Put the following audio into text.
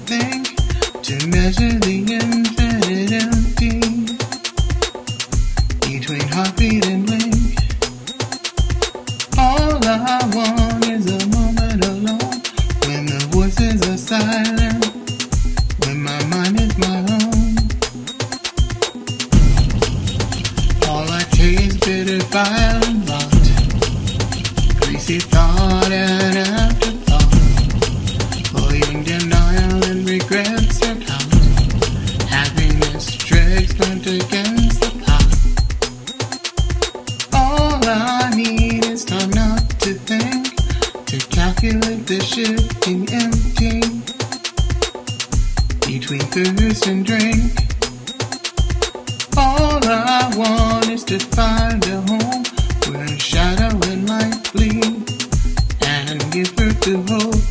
think, to measure the infinite empty between heartbeat and blink. All I want is a moment alone, when the voices are silent, when my mind is my own. All I taste bitter bile and rot, greasy thought and afterthought, cloying denial and regret surcount. Happiness dregs burnt against the pot. All I need is time not to think, to calculate the shifting empty between thirst and drink. All I want is to find a home where shadow and light bleed, and give birth to hope.